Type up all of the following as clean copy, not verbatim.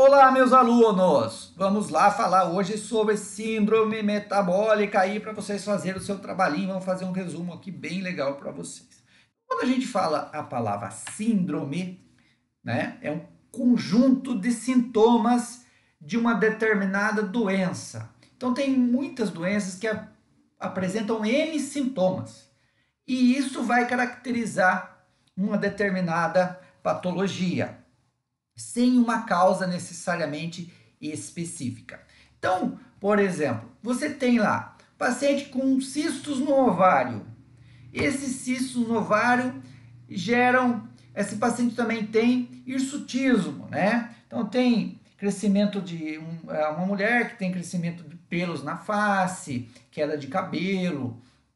Olá, meus alunos! Vamos lá falar hoje sobre síndrome metabólica aí para vocês fazerem o seu trabalhinho. Vamos fazer um resumo aqui bem legal para vocês. Quando a gente fala a palavra síndrome, né, é um conjunto de sintomas de uma determinada doença. Então, tem muitas doenças que apresentam N sintomas e isso vai caracterizar uma determinada patologia sem uma causa necessariamente específica. Então, por exemplo, você tem lá paciente com cistos no ovário. Esses cistos no ovário geram, esse paciente também tem hirsutismo, né? Então tem crescimento de uma mulher que tem crescimento de pelos na face, queda de cabelo,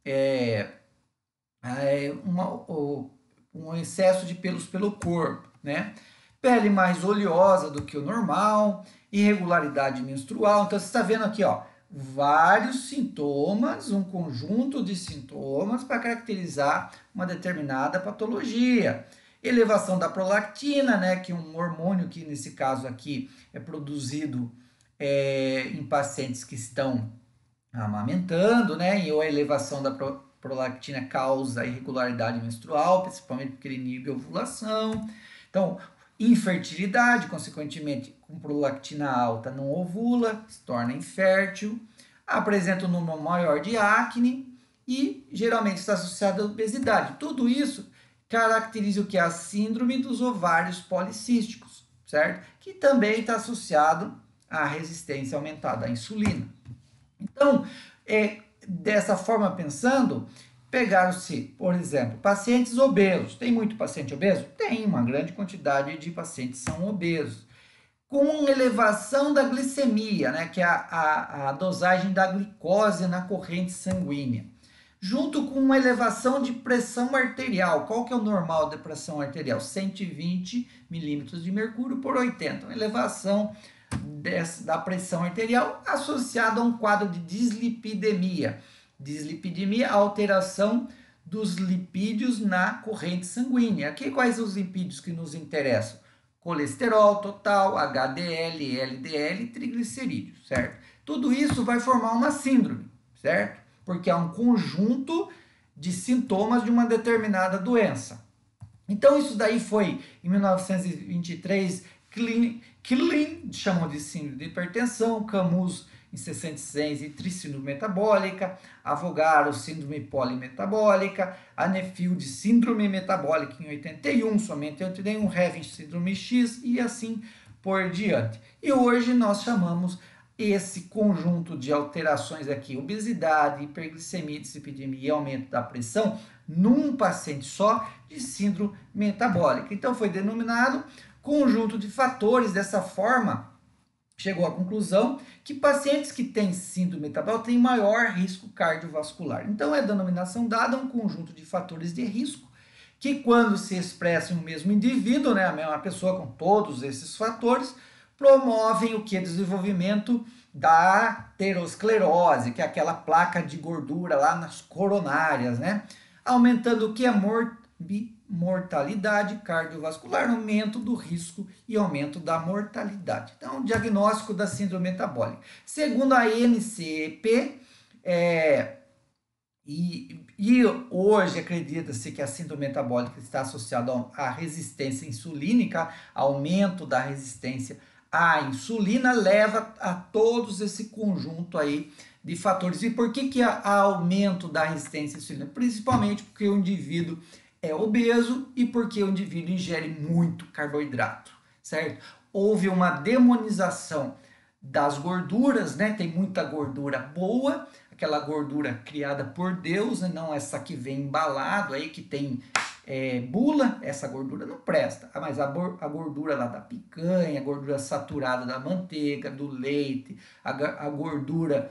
um excesso de pelos pelo corpo, né? Pele mais oleosa do que o normal, irregularidade menstrual. Então você está vendo aqui, ó, vários sintomas, um conjunto de sintomas para caracterizar uma determinada patologia. Elevação da prolactina, né, que é um hormônio que nesse caso aqui é produzido em pacientes que estão amamentando, né, e a elevação da prolactina causa irregularidade menstrual, principalmente porque ele inibe a ovulação. Então, infertilidade, consequentemente, com prolactina alta não ovula, se torna infértil, apresenta um número maior de acne e geralmente está associado à obesidade. Tudo isso caracteriza o que é a síndrome dos ovários policísticos, certo? Que também está associado à resistência aumentada à insulina. Então, dessa forma pensando, pegaram-se, por exemplo, pacientes obesos. Tem muito paciente obeso? Tem, uma grande quantidade de pacientes são obesos. Com elevação da glicemia, né, que é a dosagem da glicose na corrente sanguínea. Junto com uma elevação de pressão arterial. Qual que é o normal da pressão arterial? 120 milímetros de mercúrio por 80. Uma elevação da pressão arterial associada a um quadro de dislipidemia. Dislipidemia, alteração dos lipídios na corrente sanguínea. Aqui quais os lipídios que nos interessam? Colesterol total, HDL, LDL e triglicerídeos, certo? Tudo isso vai formar uma síndrome, certo? Porque é um conjunto de sintomas de uma determinada doença. Então isso daí foi em 1923 Klein chamou de síndrome de hipertensão, Camus em 66 e trissíndrome metabólica, Avogadro síndrome polimetabólica, Anefield síndrome metabólica em 81, somente em 81, Hevin síndrome X e assim por diante. E hoje nós chamamos esse conjunto de alterações aqui, obesidade, hiperglicemia, dislipidemia e aumento da pressão, num paciente só de síndrome metabólica. Então foi denominado conjunto de fatores. Dessa forma, chegou à conclusão que pacientes que têm síndrome metabólica têm maior risco cardiovascular. Então é denominação dada a um conjunto de fatores de risco que, quando se expressa em um mesmo indivíduo, né, a mesma pessoa com todos esses fatores, promovem o que? Desenvolvimento da aterosclerose, que é aquela placa de gordura lá nas coronárias, né? Aumentando o que? A mortalidade cardiovascular, aumento do risco e aumento da mortalidade. Então, diagnóstico da síndrome metabólica. Segundo a NCP, e hoje acredita-se que a síndrome metabólica está associada à resistência insulínica, aumento da resistência à insulina, leva a todos esse conjunto aí de fatores. E por que há aumento da resistência à insulina? Principalmente porque o indivíduo é obeso e porque o indivíduo ingere muito carboidrato, certo? Houve uma demonização das gorduras, né? Tem muita gordura boa, aquela gordura criada por Deus, né? Não essa que vem embalado aí, que tem bula, essa gordura não presta. Mas a gordura lá da picanha, a gordura saturada da manteiga, do leite, a gordura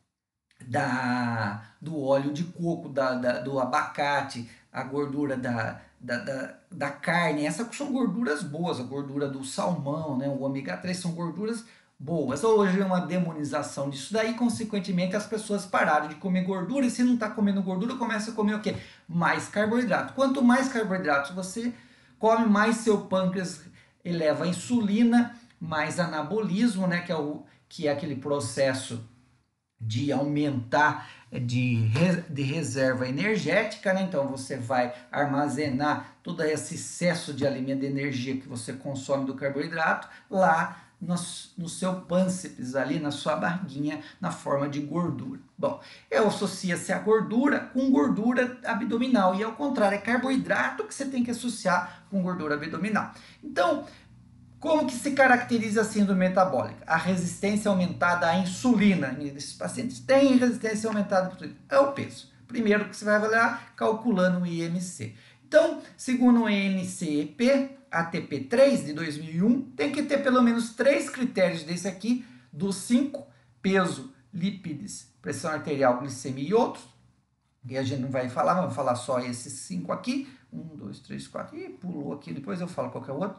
do óleo de coco, do abacate, a gordura da carne, essas são gorduras boas, a gordura do salmão, né, o ômega 3 são gorduras boas. Hoje é uma demonização disso daí, consequentemente as pessoas pararam de comer gordura, e se não está comendo gordura, começa a comer o quê? Mais carboidrato. Quanto mais carboidratos você come, mais seu pâncreas eleva a insulina, mais anabolismo, né, que é aquele processo de aumentar de reserva energética, né? Então você vai armazenar todo esse excesso de alimento de energia que você consome do carboidrato lá no seu pânceps, ali na sua barriguinha, na forma de gordura. Bom, associa-se a gordura com gordura abdominal, e ao contrário, é carboidrato que você tem que associar com gordura abdominal. Então, como que se caracteriza a síndrome metabólica? A resistência aumentada à insulina. Esses pacientes têm resistência aumentada à insulina. É o peso. Primeiro que você vai avaliar calculando o IMC. Então, segundo o NCEP, ATP3 de 2001, tem que ter pelo menos 3 critérios desse aqui, dos 5, peso, lipídios, pressão arterial, glicemia e outros. E a gente não vai falar, vamos falar só esses 5 aqui. 1, 2, 3, 4. Ih, pulou aqui, depois eu falo qualquer outro.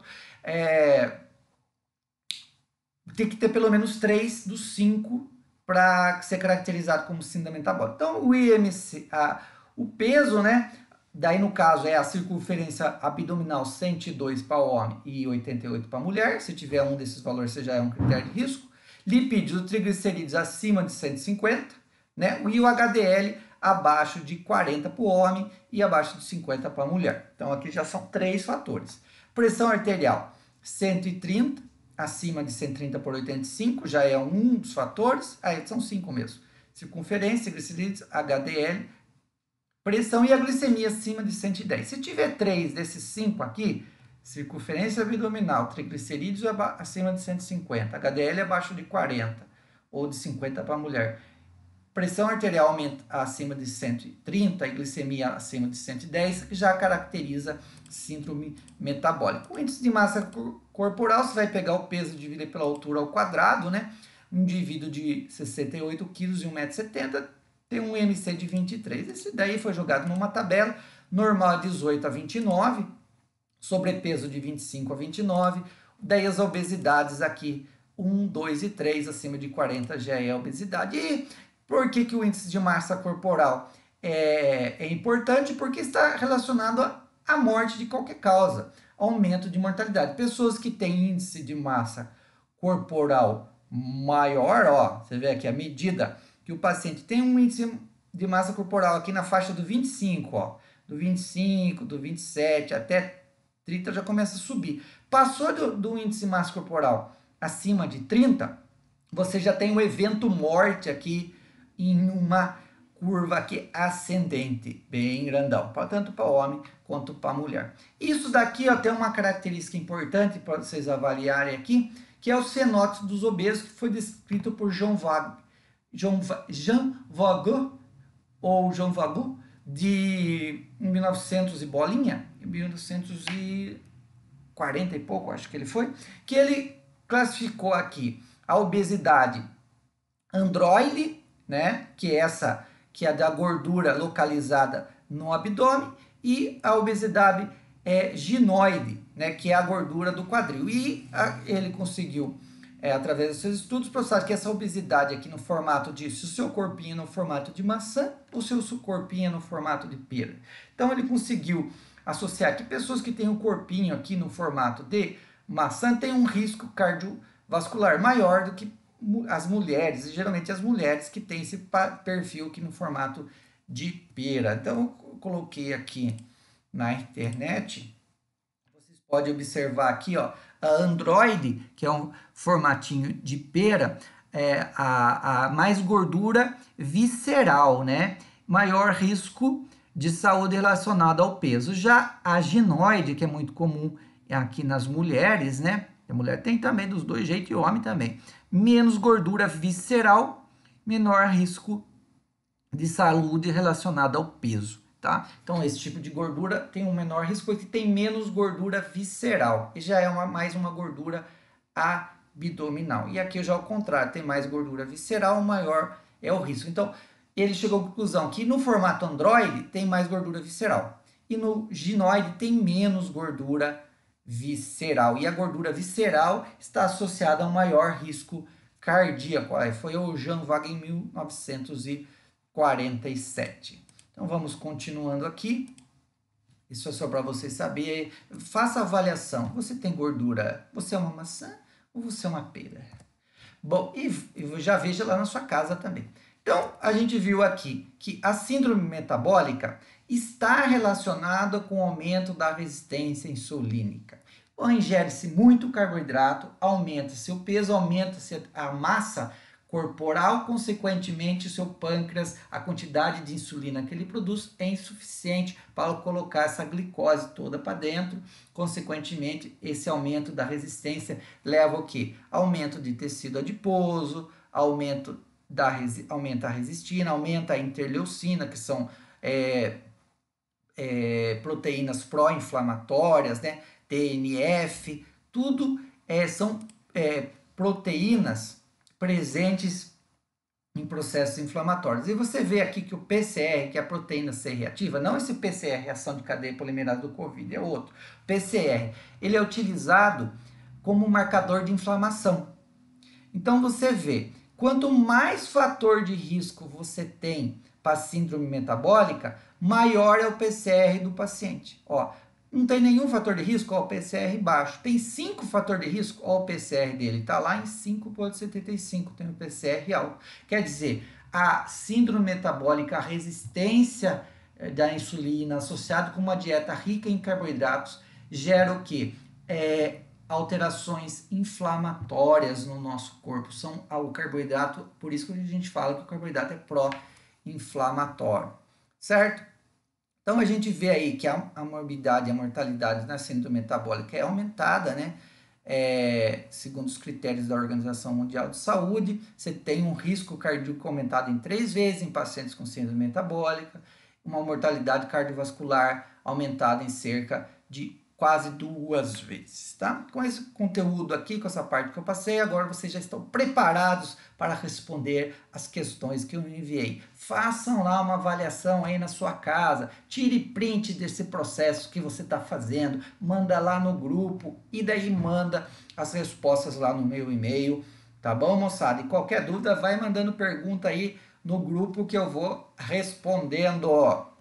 Tem que ter pelo menos 3 dos 5 para ser caracterizado como síndrome metabólica. Então, o IMC, o peso, né? Daí, no caso, é a circunferência abdominal 102 para homem e 88 para mulher. Se tiver um desses valores, você já é um critério de risco. Lipídios, triglicerídeos acima de 150, né? E o HDL abaixo de 40 para o homem e abaixo de 50 para a mulher. Então, aqui já são 3 fatores. Pressão arterial, 130, acima de 130 por 85, já é um dos fatores. Aí são 5 mesmo. Circunferência, triglicerídeos, HDL, pressão e a glicemia acima de 110. Se tiver 3 desses 5 aqui, circunferência abdominal, triglicerídeos acima de 150, HDL abaixo de 40 ou de 50 para a mulher, pressão arterial aumenta acima de 130 e glicemia acima de 110, que já caracteriza síndrome metabólica. O índice de massa corporal, você vai pegar o peso dividido pela altura ao quadrado, né? Um indivíduo de 68 quilos e 1,70 m tem um IMC de 23. Esse daí foi jogado numa tabela, normal 18 a 29, sobrepeso de 25 a 29, daí as obesidades aqui, 1, 2 e 3, acima de 40 já é obesidade. E por que o índice de massa corporal é importante? Porque está relacionado à morte de qualquer causa, aumento de mortalidade. Pessoas que têm índice de massa corporal maior, ó, você vê aqui a medida que o paciente tem um índice de massa corporal aqui na faixa do 25, ó, do 25, do 27 até 30 já começa a subir. Passou do índice de massa corporal acima de 30, você já tem um evento morte aqui em uma curva aqui ascendente, bem grandão, tanto para homem quanto para mulher. Isso daqui ó, tem uma característica importante para vocês avaliarem aqui, que é o cenótipo dos obesos, que foi descrito por Jean Vago, ou Jean Vago, de 1900 e bolinha, 1940 e pouco, acho que ele foi, que ele classificou aqui a obesidade androide, né, que é a da gordura localizada no abdômen, e a obesidade ginoide, né, que é a gordura do quadril. E ele conseguiu, através dos seus estudos, provar que essa obesidade aqui no formato de, se o seu corpinho é no formato de maçã, ou se o seu corpinho é no formato de pera. Então ele conseguiu associar que pessoas que têm o corpinho aqui no formato de maçã têm um risco cardiovascular maior do que as mulheres, e geralmente as mulheres que têm esse perfil aqui no formato de pera. Então eu coloquei aqui na internet, vocês podem observar aqui, ó, a Android, que é um formatinho de pera, a mais gordura visceral, né? Maior risco de saúde relacionado ao peso. Já a ginoide, que é muito comum aqui nas mulheres, né? A mulher tem também dos dois jeitos e o homem também. Menos gordura visceral, menor risco de saúde relacionada ao peso, tá? Então, esse tipo de gordura tem um menor risco porque tem menos gordura visceral e já é mais uma gordura abdominal. E aqui já ao contrário, tem mais gordura visceral, maior é o risco. Então, ele chegou à conclusão que no formato Android tem mais gordura visceral e no ginoide tem menos gordura visceral. E a gordura visceral está associada a um maior risco cardíaco. Foi o Jean Vago em 1947. Então vamos continuando aqui. Isso é só para vocês saberem. Faça a avaliação. Você tem gordura? Você é uma maçã ou você é uma pera? Bom, e já veja lá na sua casa também. Então, a gente viu aqui que a síndrome metabólica está relacionada com o aumento da resistência insulínica. Ingere-se muito carboidrato, aumenta-se o peso, aumenta-se a massa corporal, consequentemente o seu pâncreas, a quantidade de insulina que ele produz é insuficiente para colocar essa glicose toda para dentro. Consequentemente, esse aumento da resistência leva ao quê? Aumento de tecido adiposo, aumenta a resistina, aumenta a interleucina, que são proteínas pró-inflamatórias, né? TNF, tudo são proteínas presentes em processos inflamatórios. E você vê aqui que o PCR, que é a proteína C reativa, não esse PCR, reação de cadeia polimerase do COVID, é outro. O PCR, ele é utilizado como marcador de inflamação. Então você vê, quanto mais fator de risco você tem para síndrome metabólica, maior é o PCR do paciente. Ó, não tem nenhum fator de risco, ó, o PCR baixo. Tem 5 fatores de risco, ó, o PCR dele está lá em 5,75, tem o PCR alto. Quer dizer, a síndrome metabólica, a resistência da insulina associada com uma dieta rica em carboidratos, gera o quê? Alterações inflamatórias no nosso corpo. São o carboidrato, por isso que a gente fala que o carboidrato é pró-inflamatório, certo? Então a gente vê aí que a morbidade e a mortalidade na síndrome metabólica é aumentada, né? Segundo os critérios da Organização Mundial de Saúde, você tem um risco cardíaco aumentado em 3 vezes em pacientes com síndrome metabólica, uma mortalidade cardiovascular aumentada em cerca de quase 2 vezes, tá? Com esse conteúdo aqui, com essa parte que eu passei, agora vocês já estão preparados para responder as questões que eu enviei. Façam lá uma avaliação aí na sua casa, tire print desse processo que você está fazendo, manda lá no grupo e daí manda as respostas lá no meu e-mail, tá bom, moçada? E qualquer dúvida, vai mandando pergunta aí no grupo que eu vou respondendo.